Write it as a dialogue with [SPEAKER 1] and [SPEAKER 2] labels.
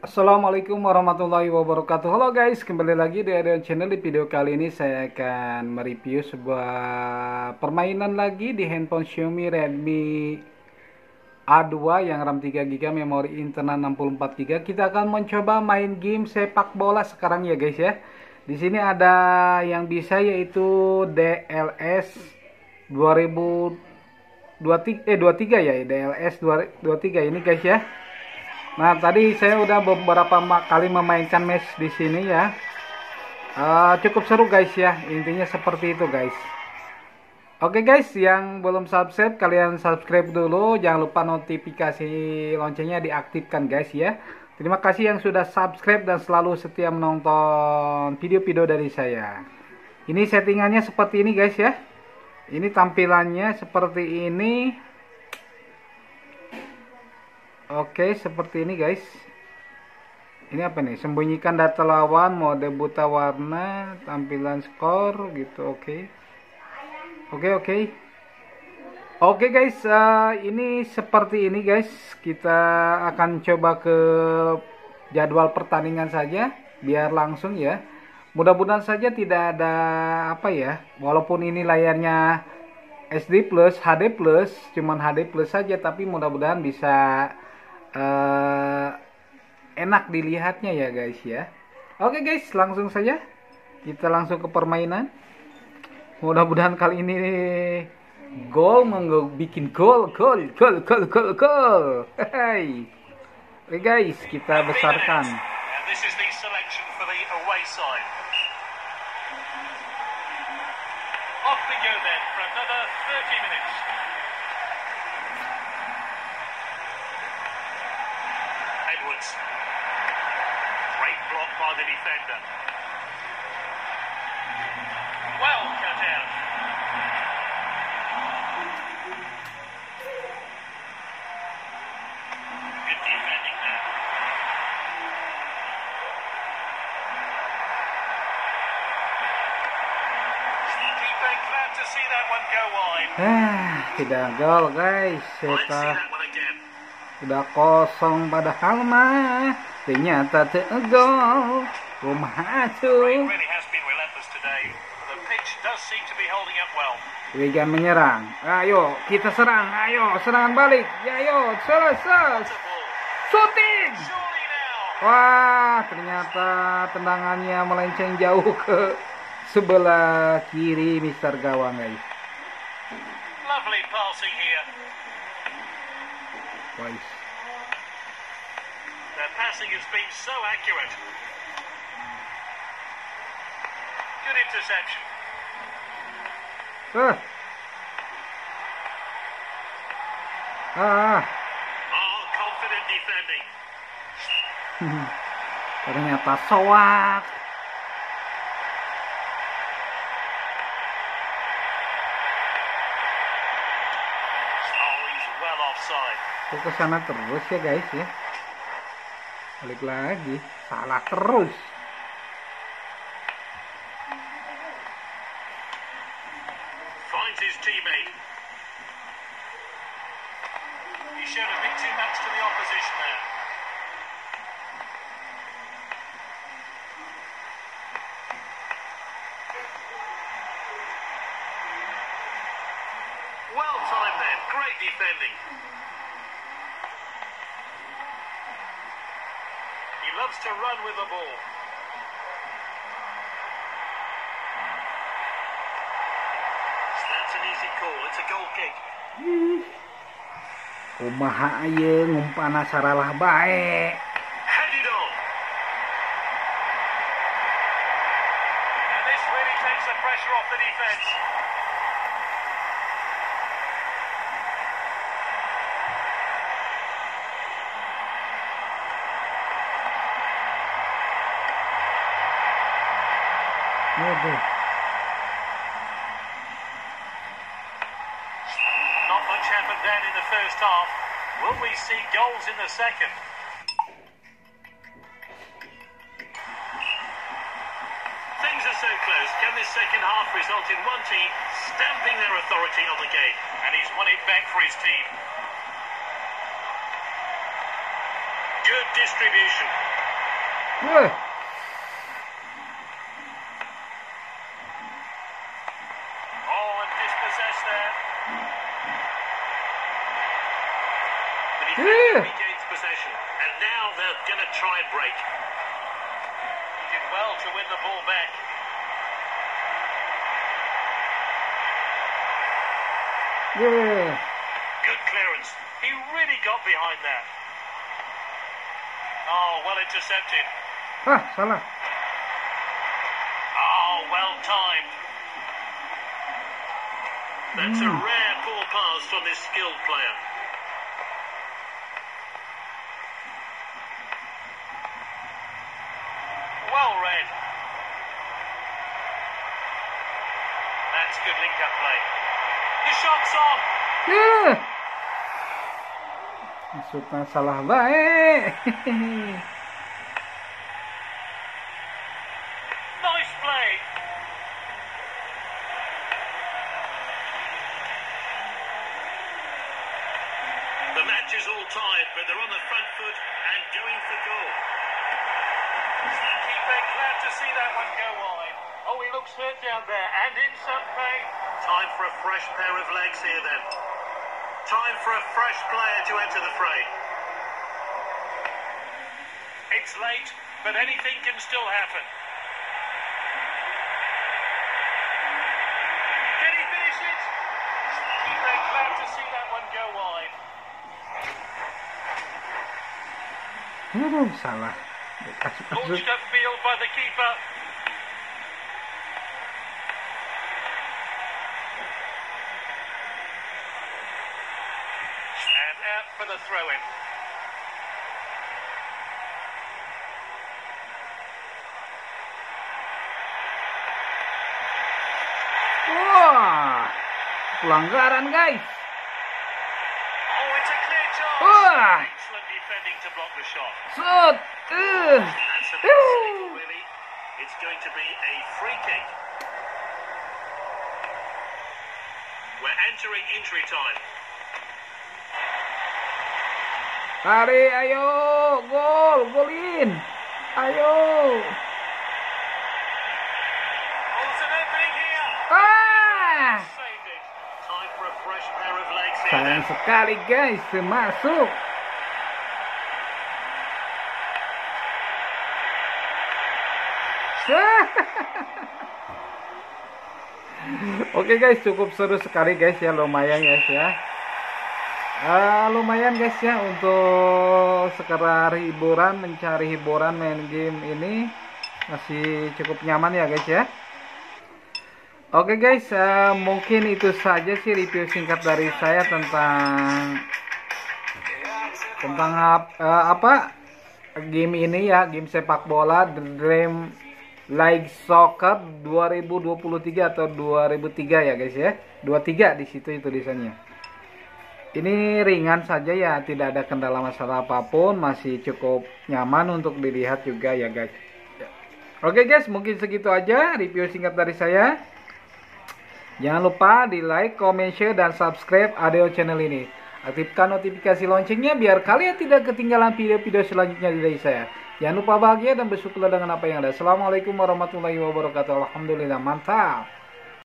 [SPEAKER 1] Assalamualaikum warahmatullahi wabarakatuh. Halo guys, kembali lagi di Adrian Channel. Di video kali ini saya akan mereview sebuah permainan lagi di handphone Xiaomi Redmi A2 yang RAM 3GB, memori internal 64GB. Kita akan mencoba main game sepak bola sekarang ya guys ya. Di sini ada yang bisa yaitu DLS 2023 23 ya, DLS 23 ini guys ya. Nah, tadi saya udah beberapa kali memainkan match di sini ya. Cukup seru guys ya. Intinya seperti itu guys. Oke guys, yang belum subscribe kalian subscribe dulu. Jangan lupa notifikasi loncengnya diaktifkan guys ya. Terima kasih yang sudah subscribe dan selalu setia menonton video-video dari saya. Ini settingannya seperti ini guys ya. Ini tampilannya seperti ini. Oke, seperti ini guys. Ini apa nih? Sembunyikan data lawan, mode buta warna, tampilan skor gitu. Oke guys, ini seperti ini guys. Kita akan coba ke jadwal pertandingan saja biar langsung ya. Mudah-mudahan saja tidak ada apa ya. Walaupun ini layarnya SD plus, HD plus, cuman HD plus saja, tapi mudah-mudahan bisa enak dilihatnya ya guys ya. Oke guys, langsung saja kita langsung ke permainan. Mudah-mudahan kali ini gol, bikin gol. Hey. Oke guys, kita besarkan.
[SPEAKER 2] Great block by the defender. Well cut out. Good defending there. Keeper glad to see that one go wide.
[SPEAKER 1] Tidak gol guys. Udah kosong padahal mah ternyata tergol. Kumaha tuh. Wigan menyerang. Ayo kita serang. Ayo serangan balik. Ya ayo selesai. Shooting. Wah, ternyata tendangannya melenceng jauh ke sebelah kiri Mister Gawang guys.
[SPEAKER 2] Lovely passing here. Their passing has been so accurate. Good interception. Confident defending.
[SPEAKER 1] Ternyata soak.
[SPEAKER 2] He's well offside.
[SPEAKER 1] Kok ke sana terus ya guys ya. Balik lagi, salah terus.
[SPEAKER 2] Finds his teammate. He showed a bit too much to the opposition there. Well timed then, great defending. He loves to run with the ball. That's an easy call. It's a goal kick.
[SPEAKER 1] Kumaha ayeung ngumpana saralah bae.
[SPEAKER 2] Headed on. And this really takes the pressure off the defence. Not much happened then in the first half. Will we see goals in the second? Things are so close. Can this second half result in one team stamping their authority on the game? And he's won it back for his team. Good distribution.
[SPEAKER 1] Wih.
[SPEAKER 2] Oh, and dispossessed there. But he regains possession, and now they're going to try and break. He did well to win the ball back.
[SPEAKER 1] Yeah.
[SPEAKER 2] Good clearance. He really got behind that. Oh, well intercepted.
[SPEAKER 1] Ah, salah.
[SPEAKER 2] Oh, well timed. That's a rare poor pass from this skilled player. Well read. That's good link-up play. The shot's on.
[SPEAKER 1] Yeah. Maksudnya salah baik.
[SPEAKER 2] Nice play. The match is all tied, but they're on the front foot and going for goal. Keeper glad to see that one go wide. Oh, he looks hurt down there and in some pain. Time for a fresh pair of legs here then. Time for a fresh player to enter the fray. It's late, but anything can still happen. Can he finish it? Keeper glad to see that one go wide.
[SPEAKER 1] Salah.
[SPEAKER 2] Launched upfield by the keeper. And out for the throw-in.
[SPEAKER 1] Wah, pelanggaran guys.
[SPEAKER 2] Oh, it's a clear chance.
[SPEAKER 1] Wah,
[SPEAKER 2] Excellent defending to block the shot.
[SPEAKER 1] shoot.
[SPEAKER 2] That's a bit cynical, really. It's going to be a free kick. We're entering injury time.
[SPEAKER 1] Hari, ayo, golin. Ayo.
[SPEAKER 2] Oh, there's an opening here.
[SPEAKER 1] Ah,
[SPEAKER 2] Saved it. Time for a fresh pair of legs here.
[SPEAKER 1] sayang sekali guys, masuk. Oke guys, cukup seru sekali guys ya, lumayan guys ya. Lumayan guys ya untuk sekedar hiburan, mencari hiburan main game ini masih cukup nyaman ya guys ya. Oke guys, mungkin itu saja sih review singkat dari saya tentang apa game ini ya, game sepak bola The Dream League Soccer 2023 atau 2003 ya guys ya. 23 di situ itu tulisannya. Ini ringan saja ya, tidak ada kendala masalah apapun, masih cukup nyaman untuk dilihat juga ya guys. Oke guys, mungkin segitu aja review singkat dari saya. Jangan lupa di like, comment, share, dan subscribe audio channel ini. Aktifkan notifikasi loncengnya biar kalian tidak ketinggalan video-video selanjutnya dari saya. Jangan lupa bahagia dan bersyukurlah dengan apa yang ada. Assalamualaikum warahmatullahi wabarakatuh. Alhamdulillah, mantap.